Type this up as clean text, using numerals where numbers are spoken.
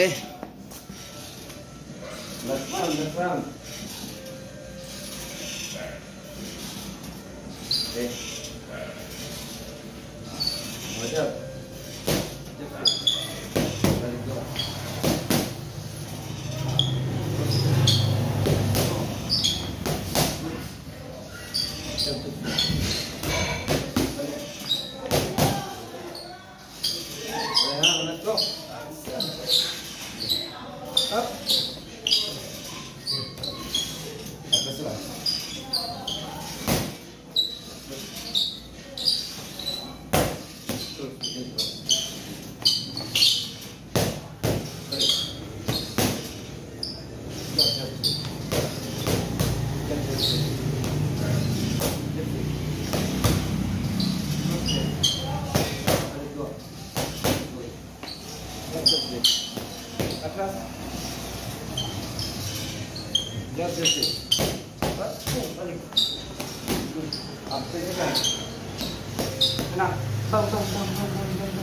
Okay. Left round. Okay. Wajib. Balik dulu. Let's go. Up. Atas lah. Atrás. Just this. Balik. Up, take it back. Nah, bang.